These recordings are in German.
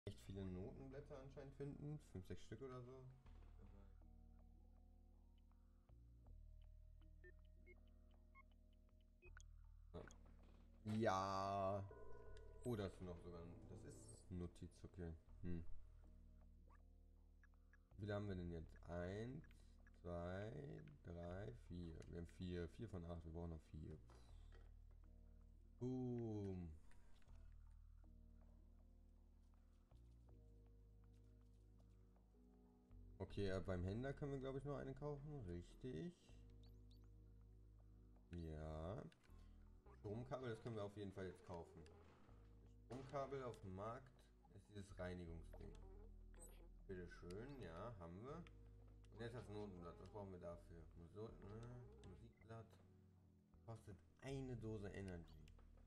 echt viele Notenblätter anscheinend finden. 5, 6 Stück oder so. Ja. Ja. Oh, das ist noch sogar. Das ist Notiz, okay. Hm. Wie viele haben wir denn jetzt? Eins, zwei, drei, vier. Wir haben vier. Vier von acht. Wir brauchen noch vier. Boom. Okay, beim Händler können wir, glaube ich, nur eine kaufen. Richtig. Ja. Stromkabel, das können wir auf jeden Fall jetzt kaufen. Stromkabel auf dem Markt ist dieses Reinigungsding. Bitteschön, ja, haben wir. Und jetzt das Notenblatt, was brauchen wir dafür? Musikblatt kostet eine Dose Energy.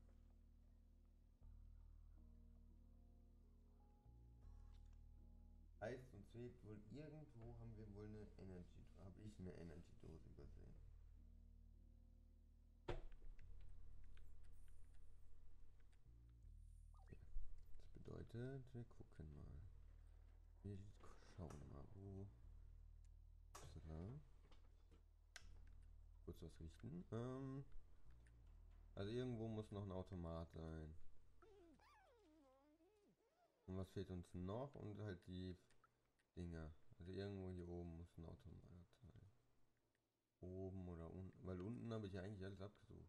Heißt und zählt wohl irgendwo haben wir wohl eine Energy, habe ich eine Energy-Dose übersehen. Das bedeutet, wir gucken mal. Wir schauen mal, wo. Upsala. Kurz was richten. Also irgendwo muss noch ein Automat sein. Und was fehlt uns noch? Und halt die Dinger. Also irgendwo hier oben muss ein Automat sein. Oben oder unten. Weil unten habe ich ja eigentlich alles abgesucht.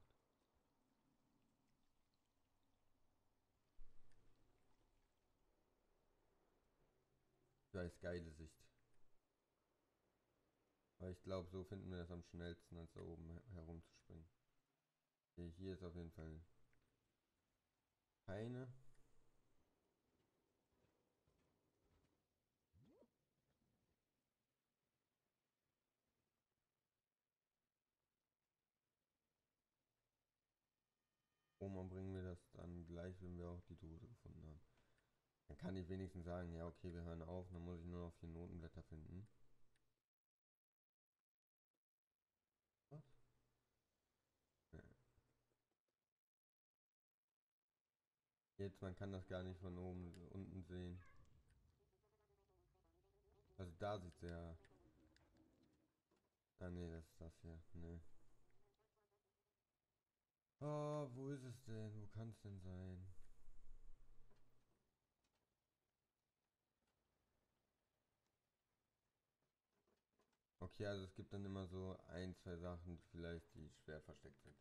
Ich weiß, geile Sicht. Aber ich glaube, so finden wir das am schnellsten, als da oben herumzuspringen. Okay, hier ist auf jeden Fall keine. Oma bringen wir das dann gleich, wenn wir auch die Dose gefunden haben. Dann kann ich wenigstens sagen, ja okay, wir hören auf, dann muss ich nur noch 4 Notenblätter finden. Was? Ja. Jetzt, man kann das gar nicht von oben unten sehen. Also da sieht es ja. Ah nee, das ist das hier. Nee. Oh, wo ist es denn? Wo kann es denn sein? Okay, also es gibt dann immer so ein, zwei Sachen, die vielleicht die schwer versteckt sind.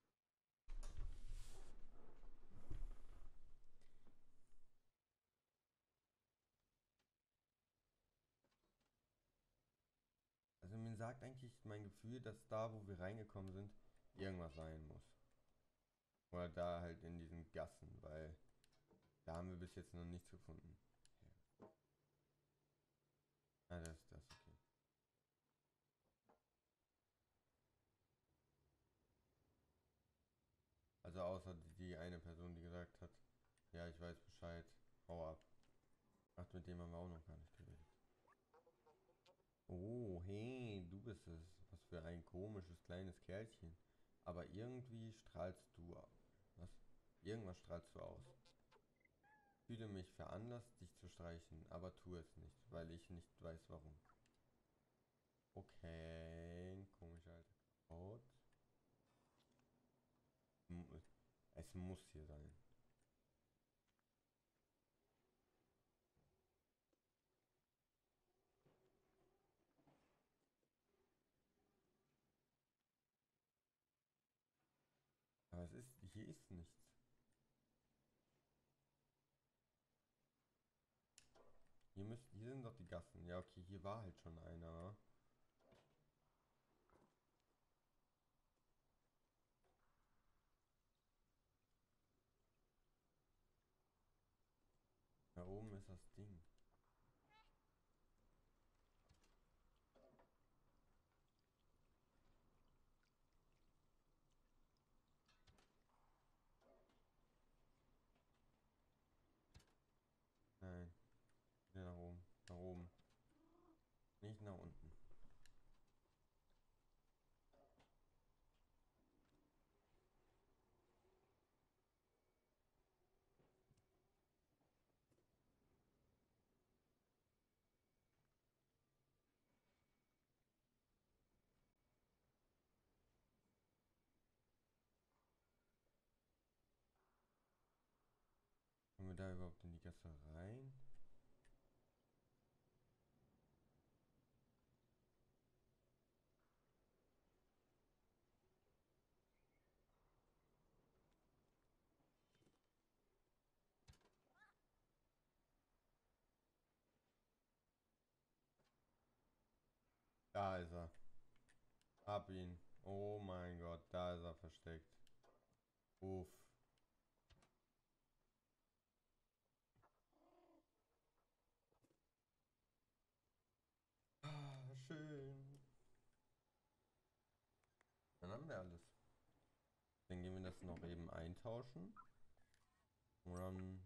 Also mir sagt eigentlich mein Gefühl, dass da, wo wir reingekommen sind, irgendwas sein muss. Oder da halt in diesen Gassen, weil da haben wir bis jetzt noch nichts gefunden. Ja. Ah, das ist das, okay. Also außer die eine Person, die gesagt hat, ja, ich weiß Bescheid, hau ab. Ach, mit dem haben wir auch noch gar nicht geredet. Oh, hey, du bist es. Was für ein komisches kleines Kerlchen. Aber irgendwie strahlst du. Was? Irgendwas strahlst du aus. Ich fühle mich veranlasst, dich zu streichen, aber tu es nicht, weil ich nicht weiß warum. Okay, komisch, alter Code. Es muss hier sein. Aber es ist, hier ist nichts. Hier sind doch die Gassen. Ja, okay, hier war halt schon einer. Da oben ist das Ding. Nein, wieder nach oben. Nach oben. Nicht nach unten. wir da überhaupt in die Gasse rein? Da ist er. Hab ihn. Oh mein Gott, da ist er versteckt. Uff. Ah, schön. Dann haben wir alles. Dann gehen wir das noch eben eintauschen. Und dann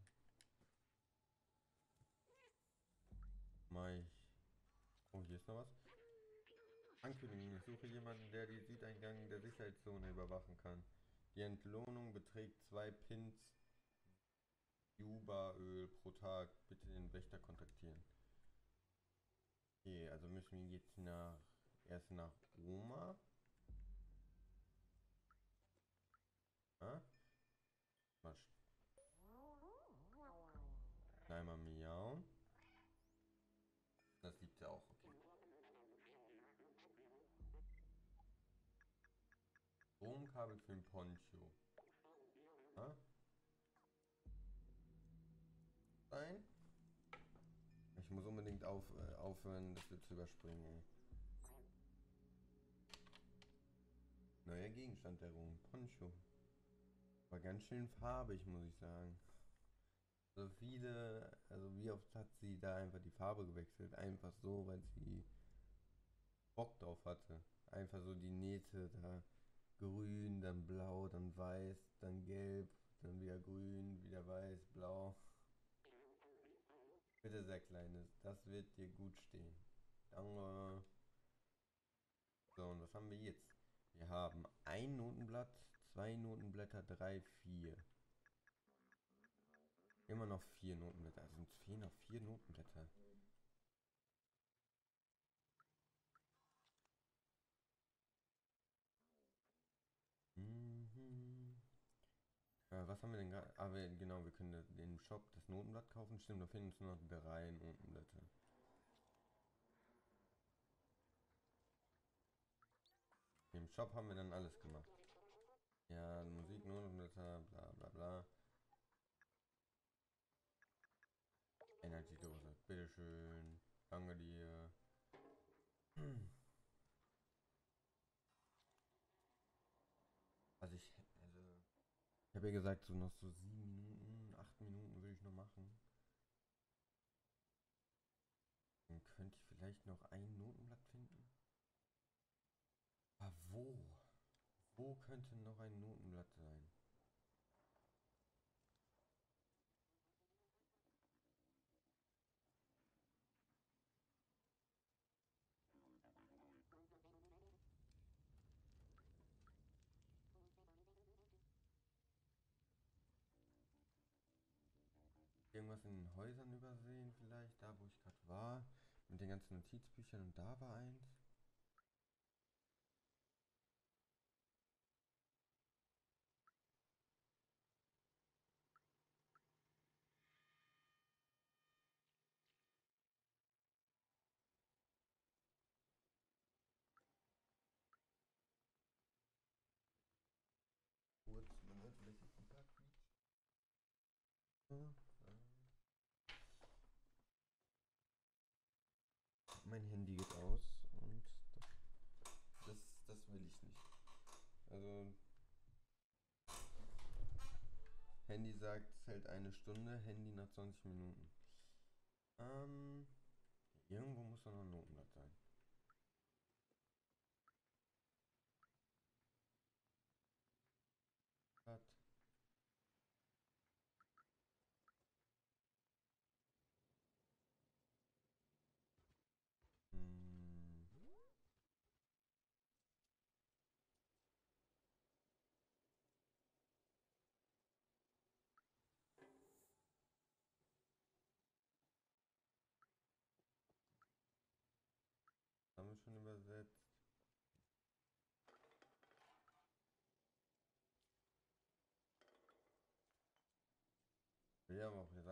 mache ich... Oh, hier ist noch was. Ankündigung, ich suche jemanden, der die Südeingang der Sicherheitszone überwachen kann. Die Entlohnung beträgt 2 Pins Jubaöl pro Tag. Bitte den Wächter kontaktieren. Okay, also müssen wir jetzt erst nach Oma. Ja? Mal miauen. Das liegt ja auch, okay. Stromkabel für den Poncho. Ja? Nein? Ich muss unbedingt aufhören, das wir zu überspringen, ey. Neuer Gegenstand der Ruhm. Poncho. War ganz schön farbig, muss ich sagen. So viele, also wie oft hat sie da einfach die Farbe gewechselt? Einfach so, weil sie Bock drauf hatte. Einfach so die Nähte da. Grün, dann blau, dann weiß, dann gelb, dann wieder grün, wieder weiß, blau. Bitte sehr Kleines, das wird dir gut stehen. Danke. So, und was haben wir jetzt? Wir haben ein Notenblatt, 2 Notenblätter, 3, 4. Immer noch 4 Notenblätter. Also uns fehlen noch 4 Notenblätter. Mhm. Was haben wir denn gerade? Ah, genau, wir können im Shop das Notenblatt kaufen. Stimmt, da fehlen uns nur noch 3 Notenblätter. Im Shop haben wir dann alles gemacht. Ja, Musik, Notenblätter, bla bla bla. Energy-Dose, bitteschön. Danke dir. Ich habe ja gesagt, so noch so 7 Minuten, 8 Minuten würde ich noch machen. Dann könnte ich vielleicht noch ein Notenblatt finden. Aber wo? Wo könnte noch ein Notenblatt sein? Irgendwas in den Häusern übersehen vielleicht, da wo ich gerade war. Mit den ganzen Notizbüchern und da war eins. Kurz, man hört vielleicht jetzt ein paar Quietsch. Mein Handy geht aus und das will ich nicht. Also Handy sagt, es hält eine Stunde, Handy nach 20 Minuten. Ähm, Irgendwo muss da noch ein Notenblatt sein. Blatt. Hm.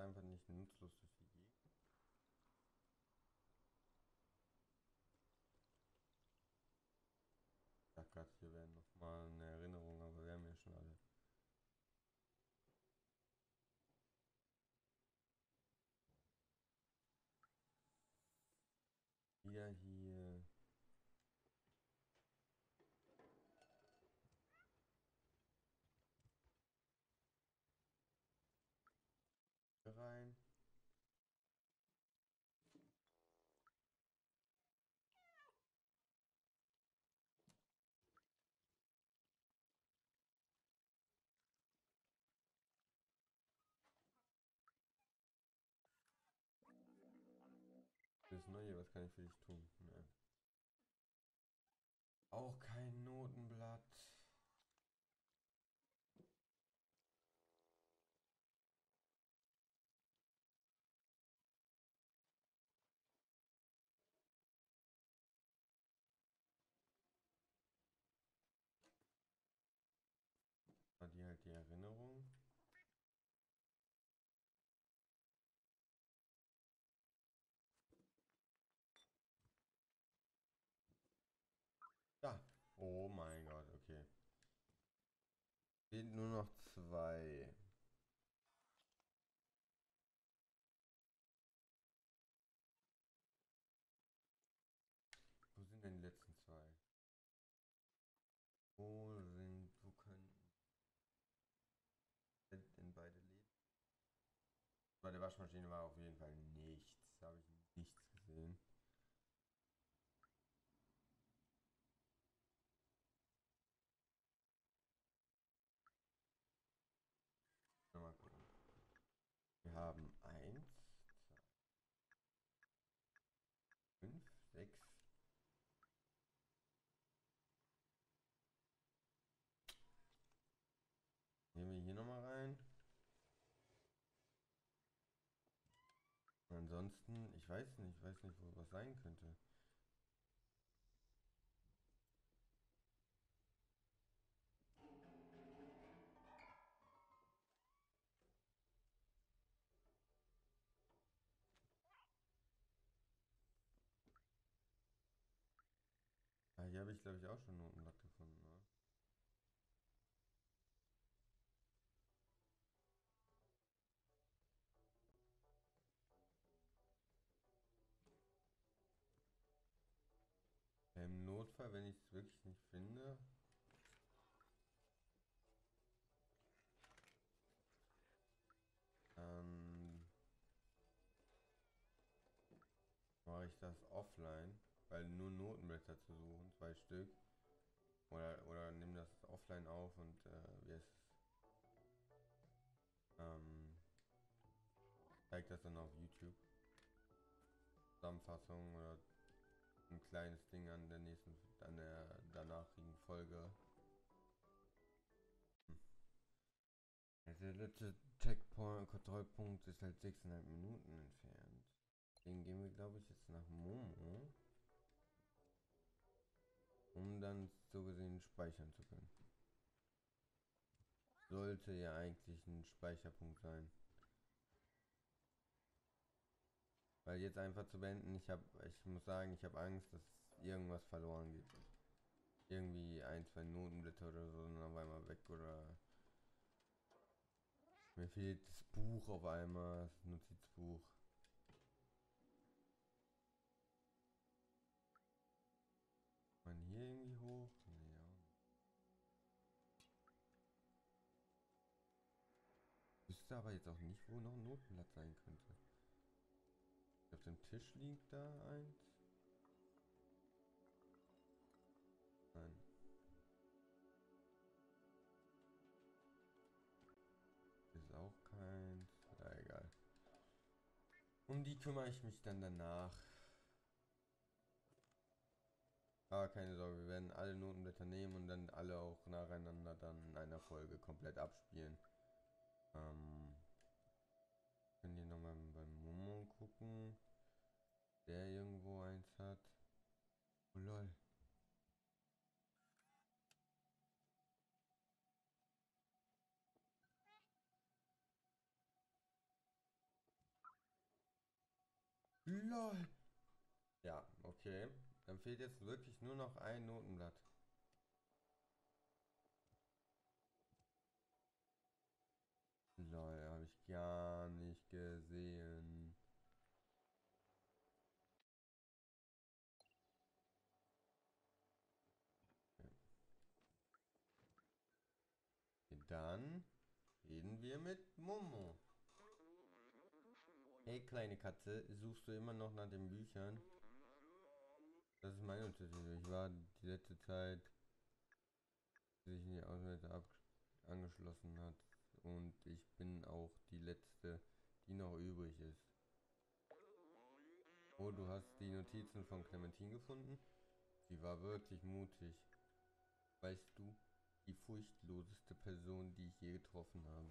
einfach nicht nutzlos durch die Gegend. Ich dachte gerade, hier wäre nochmal eine Erinnerung, aber wir haben ja schon alle. Wieder hier. Rein. Das Neue, was kann ich für dich tun? Nee. Auch kein Notenblatt. War die halt die Erinnerung? Ja. Oh mein Gott, okay. Fehlt nur noch 2. Wo sind denn die letzten 2? Wo können denn beide leben? Bei der Waschmaschine war auf jeden Fall nichts. Da habe ich nichts gesehen. Mal gucken. Wir haben 1, 5, 6. Nehmen wir hier nochmal rein. Ansonsten, ich weiß nicht, wo was sein könnte. Ah, hier habe ich glaube ich auch schon Notenblatt gefunden, ne? Im Notfall, wenn ich es wirklich nicht finde, dann mache ich das offline, weil nur Notenblätter zu suchen, 2 Stück. Oder nimm das offline auf und zeig das dann auf YouTube. Zusammenfassung oder ein kleines Ding an der danachrigen Folge. Der letzte Checkpoint, Kontrollpunkt ist halt 6,5 Minuten entfernt. Den gehen wir, glaube ich, jetzt nach Momo, um dann so gesehen speichern zu können. Sollte ja eigentlich ein Speicherpunkt sein. Weil jetzt einfach zu beenden, ich muss sagen, ich habe Angst, dass irgendwas verloren geht. Irgendwie 1, 2 Notenblätter oder so sind auf einmal weg oder mir fehlt das Buch auf einmal, das Notizbuch. Kann man hier irgendwie hoch? Nee, auch nicht. Ich wüsste aber jetzt auch nicht, wo noch ein Notenblatt sein könnte. Auf dem Tisch liegt da eins. Nein. Ist auch keins. Ja, egal. Um die kümmere ich mich dann danach. Aber keine Sorge, wir werden alle Notenblätter nehmen und dann alle auch nacheinander dann in einer Folge komplett abspielen. Können hier nochmal beim Momo gucken. Der irgendwo eins hat. Oh lol. LOL. Ja, okay. Dann fehlt jetzt wirklich nur noch ein Notenblatt. LOL, habe ich gar nicht gesehen. Okay, dann reden wir mit Momo. Hey kleine Katze, suchst du immer noch nach den Büchern? Das ist meine Untertitel. Ich war die letzte Zeit, die sich in die Auswahl angeschlossen hat. Und ich bin auch die letzte, die noch übrig ist. Oh, du hast die Notizen von Clementine gefunden? Sie war wirklich mutig. Weißt du, die furchtloseste Person, die ich je getroffen habe.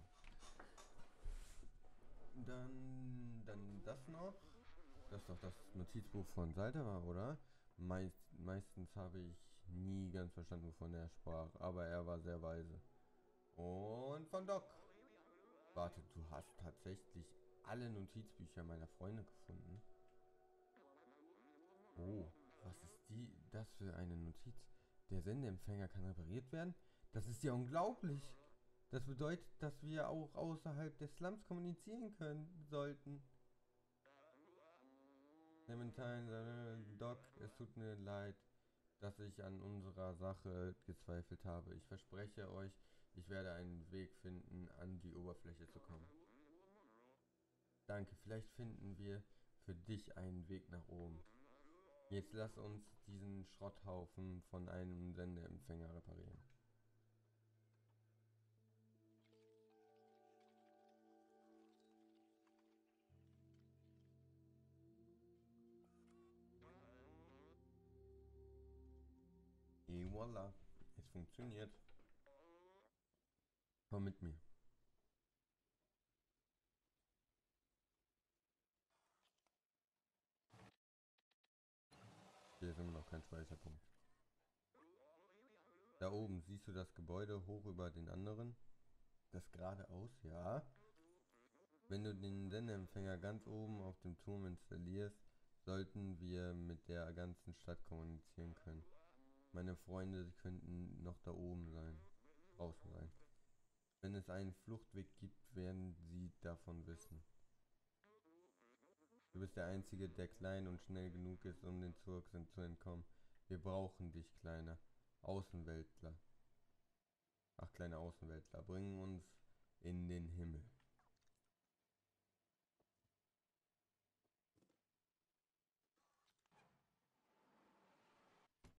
Dann das noch. Das ist doch das Notizbuch von Salter war, oder? Meistens habe ich nie ganz verstanden, wovon er sprach, aber er war sehr weise. Und von Doc. Warte, du hast tatsächlich alle Notizbücher meiner Freunde gefunden? Oh, was ist das für eine Notiz? Der Sendeempfänger kann repariert werden? Das ist ja unglaublich. Das bedeutet, dass wir auch außerhalb des Slums kommunizieren können sollten. Clementine, Doc, es tut mir leid, dass ich an unserer Sache gezweifelt habe. Ich verspreche euch, ich werde einen Weg finden, an die Oberfläche zu kommen. Danke, vielleicht finden wir für dich einen Weg nach oben. Jetzt lass uns diesen Schrotthaufen von einem Sendeempfänger reparieren. Et voilà, es funktioniert. Komm mit mir. Hier ist immer noch kein Speicherpunkt. Da oben, siehst du das Gebäude hoch über den anderen? Das geradeaus, ja. Wenn du den Sendeempfänger ganz oben auf dem Turm installierst, sollten wir mit der ganzen Stadt kommunizieren können. Meine Freunde könnten noch da oben sein, draußen sein. Wenn es einen Fluchtweg gibt, werden sie davon wissen. Du bist der Einzige, der klein und schnell genug ist, um den Zurück zu entkommen. Wir brauchen dich, kleiner Außenweltler. Ach, kleiner Außenweltler, bring